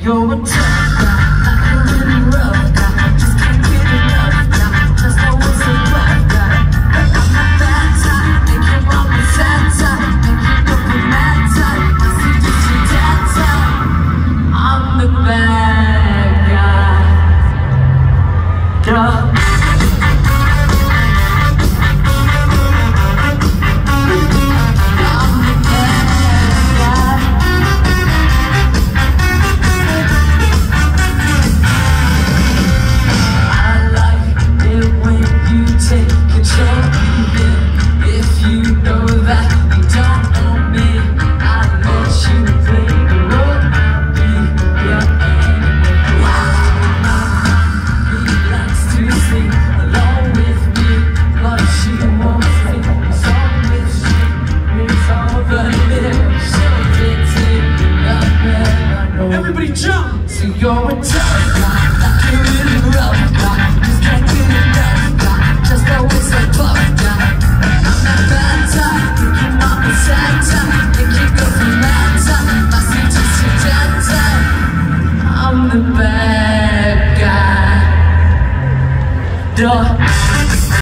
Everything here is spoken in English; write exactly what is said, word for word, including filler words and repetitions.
you're a tough guy, like a really rough guy. Just can't get enough guy, just always a rough guy. I'm not that type, make your mom a sad type, make you look a mad type. I see this your dad type. I'm the bad guy. Duh. Everybody jump! So you're a tough guy, like a really rough guy. Just can't get enough guy, just always a tough guy. I'm that bad type, think your mom is sad type, think you go for mad type. I see just your dad type. I'm the bad guy. Duh.